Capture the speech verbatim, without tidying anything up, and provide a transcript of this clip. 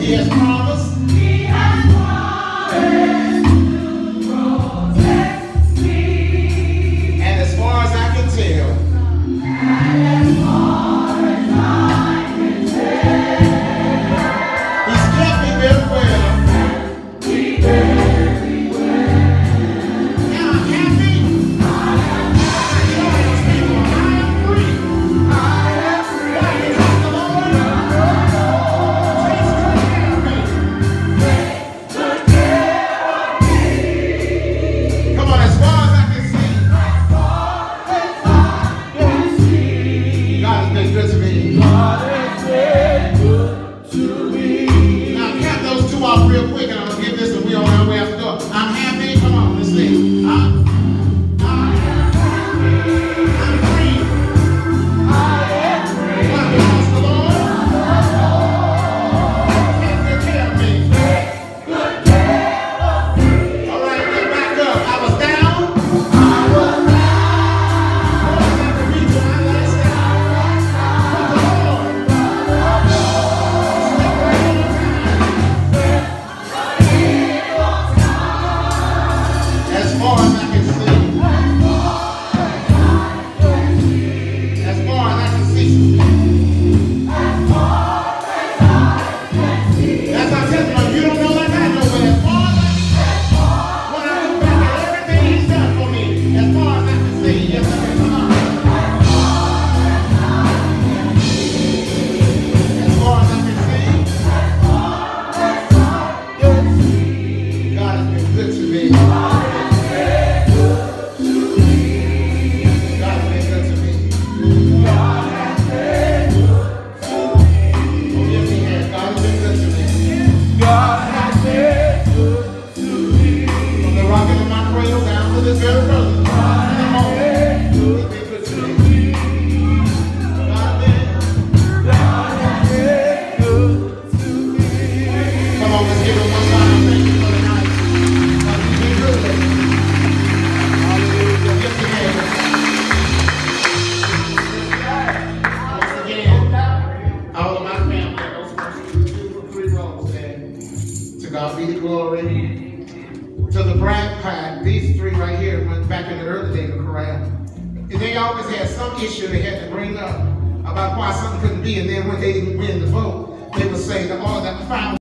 He has promised. He has promised to protect me. And as far as I can tell. And as far as I can tell. He's kept me very well. He very well. Now I'm happy. I am happy. I am free. I am free. Why? Because the Lord. Real quick, and I'm gonna give this, and we on our way out the door. I'm happy. Come on, let's sing. I'm, I am happy. I'm free. I am free. Why? Because the Lord takes good care of me. Good care of me. All right, get back up. I was down. I was down. I was at the reach of my last down. But the Lord, but the Lord, step right in the time. As far as I can see. As far as I can see. As far as I can see. That's our testimony. You don't know like I know, but as far as I can see. When I look back at everything he's done for me, as far as I can see, yes, I can. Come on. As far as I can see. As far as I can see. God has been good to me. This very person. Come on. He's been good to me. God has been good to me. Come on, let's give him one time. Thank you for the night. God, he's been good to me. Hallelujah. Yes, he has. Once again, all of my family, those first two, three rows there. To God be the glory. To the bride pack, these three right here went back in the early days of corral. And they always had some issue they had to bring up about why something couldn't be. And then when they didn't win the vote, they would say, the all that found